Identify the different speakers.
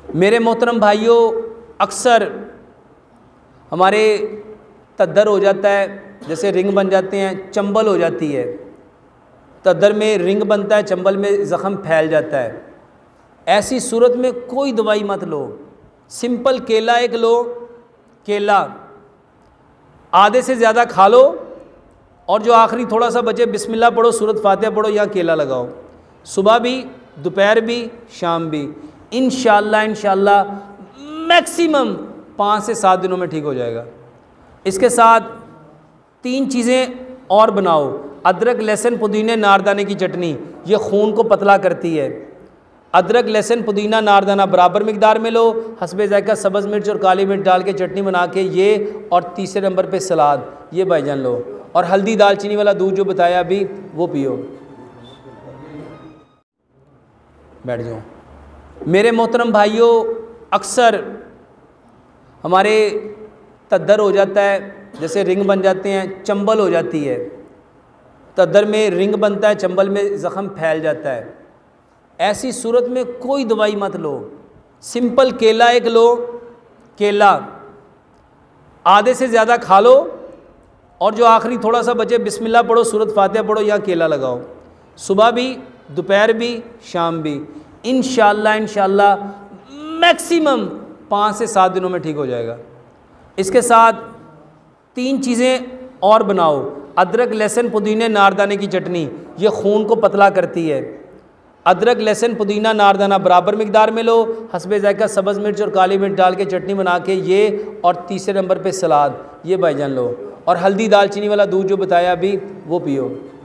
Speaker 1: मेरे मोहतरम भाइयों, अक्सर हमारे तद्दर हो जाता है, जैसे रिंग बन जाते हैं, चंबल हो जाती है। तद्दर में रिंग बनता है, चंबल में ज़ख़म फैल जाता है। ऐसी सूरत में कोई दवाई मत लो, सिंपल केला एक लो, केला आधे से ज़्यादा खा लो और जो आखिरी थोड़ा सा बचे बिस्मिल्लाह पढ़ो, सूरत फातिहा पढ़ो, या केला लगाओ। सुबह भी, दोपहर भी, शाम भी। इंशाअल्लाह मैक्सिमम 5 से 7 दिनों में ठीक हो जाएगा। इसके साथ 3 चीज़ें और बनाओ। अदरक, लहसुन, पुदीने, नारदाने की चटनी, ये खून को पतला करती है। अदरक, लहसुन, पुदीना, नारदाना बराबर मिकदार में लो, हस्बे ज़ायका सब्ज़ मिर्च और काली मिर्च डाल के चटनी बना के ये, और तीसरे नंबर पे सलाद, ये भाईजान लो। और हल्दी दालचीनी वाला दूध जो बताया अभी, वो पियो। बैठ जाओ। मेरे मोहतरम भाइयों, अक्सर हमारे तद्दर हो जाता है, जैसे रिंग बन जाते हैं, चंबल हो जाती है। तद्दर में रिंग बनता है, चंबल में ज़ख़म फैल जाता है। ऐसी सूरत में कोई दवाई मत लो, सिंपल केला एक लो, केला आधे से ज़्यादा खा लो और जो आखिरी थोड़ा सा बचे बिस्मिल्लाह पढ़ो, सूरत फातिहा पढ़ो, या केला लगाओ। सुबह भी, दोपहर भी, शाम भी। इंशाअल्लाह मैक्सिमम 5 से 7 दिनों में ठीक हो जाएगा। इसके साथ 3 चीज़ें और बनाओ। अदरक, लहसुन, पुदीने, नारदाने की चटनी, ये खून को पतला करती है। अदरक, लहसुन, पुदीना, नारदाना बराबर मिकदार में लो, हस्बे ज़ायका सब्ज़ मिर्च और काली मिर्च डाल के चटनी बना के ये, और तीसरे नंबर पे सलाद, ये भाईजान लो। और हल्दी दालचीनी वाला दूध जो बताया अभी, वो पियो।